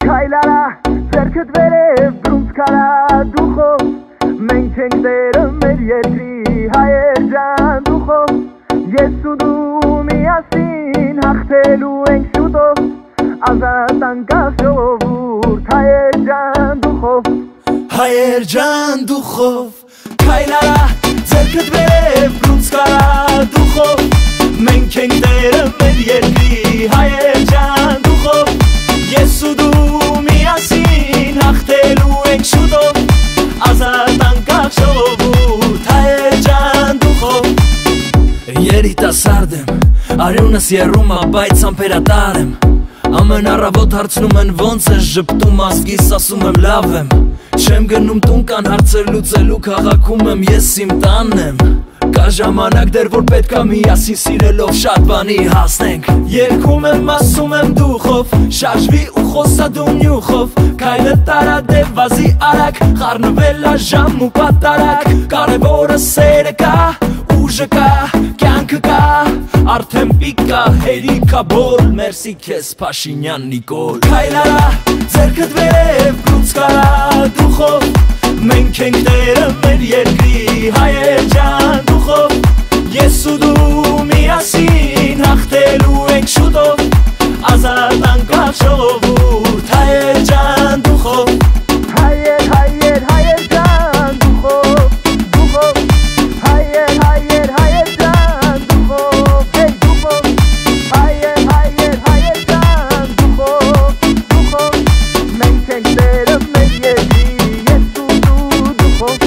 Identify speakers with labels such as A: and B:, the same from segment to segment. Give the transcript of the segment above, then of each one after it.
A: Քայլարա ձեռքդ վերև բրունց կարա դուխով Մենք ենք դերը մեր երկրի հայեր ջան դուխով Ես ու դու միասին հաղթելու ենք շուտով Ազատ անկախ ժողովուրդ հայեր ջան դուխով
B: Հայեր ջան դուխով Քայլարա ձեռքդ վերև բրունց կարա դուխով Մենք ենք դերը մեր երկրի հայեր ջան դուխով Ես ու դու միասին հաղթելու ենք շուտով Ազատ անկախ ժողովուրդ հայեր ջան դուխով Երիտասարդ եմ արյունս եռում ա բայց ամպերատար եմ Ամեն առավոտ հարցնում են ոնց է ժպտում ազգիս ասում եմ լավ եմ Չեմ գնում տուն կան հարցեր լուծելու քաղաքում եմ ես իմ տանն եմ Կա ժամանակ դեռ որ պետքա միասին սիրելով շատ բանի հասնենք Երգում եմ ասում եմ դուխով շարժվի ու խոսա դու նյուխով Քայլը տարա դեպ վազի արագ խառնվել ա ժամ ու պատարագ Կարևորը սերը կա ուժը կա կյանքը կա Արդեն պիկա հերիքա բոլ մերսի քեզ Փաշինյան Նիկոլ Քայլարա ձեռքդ վերև բրունց կարա դուխով Մենք ենք դերը մեր երկրի հայեր ջան դուխով Ես ու դու միասին հաղթելու ենք շուտով Ազատ անկախ ժողովուրդ հայեր ջան դուխով
A: Հայեր, հայեր, հայեր ջան դուխով Դուխով Հայեր, հայեր, հայեր ջան դուխով Հեյ դուխով Հայեր, հայեր, հայեր ջան դուխով Դուխով Մենք ենք դերը մեր երկրի Ես ու դու դուխով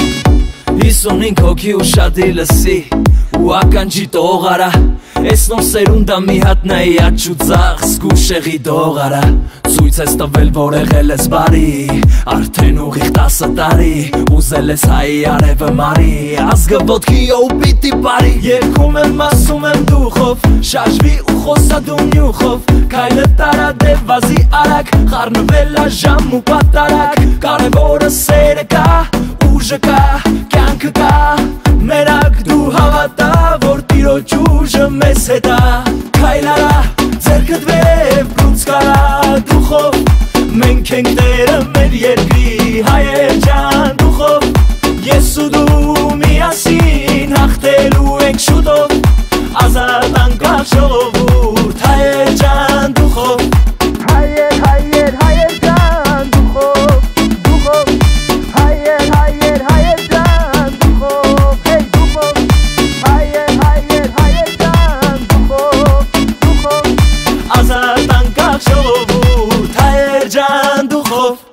B: 55 հոգի ու շատի լսի ու ականջի տողարա Ես նոր սերունդա մի հատ նայի աչ ու ձախ զգուշեղի դողարա Ցույց ես տվել որ եղել ես բարի Արդեն ուղիղ 10 տարի Ուզել ես հայի արևը մարի Ազգը ոտքի ու պիտի բարի Երգում եմ ասում եմ դուխով Շարժվի ու խոսա դու նյուխով Քայլը տարա դեպ վազի արագ Խառնվել ա ժամ ու պատարագ Կարևորը սերը կա ուժը կա կյանքը կա Մերակ դու հավատա որ տիրոջ ուժը մեզ հետ ա Քայլարա ձեռքդ վերև բրունց կարա դուխով Մենք ենք դերը մեր երկրի հայեր ջան դուխով Ես ու դու միասին հաղթելու ենք շուտով Ազատ անկախ ժողովուրդ հայեր ջան դուխով
A: Հայեր, հայեր, հայեր ջան դուխով Դուխով Հայեր, հայեր, հայեր ջան դուխով Հեյ դուխով Հայեր, հայեր, հայեր ջան դուխով Դուխով
B: Ազատ անկախ ժողովուրդ հայեր ջան դուխով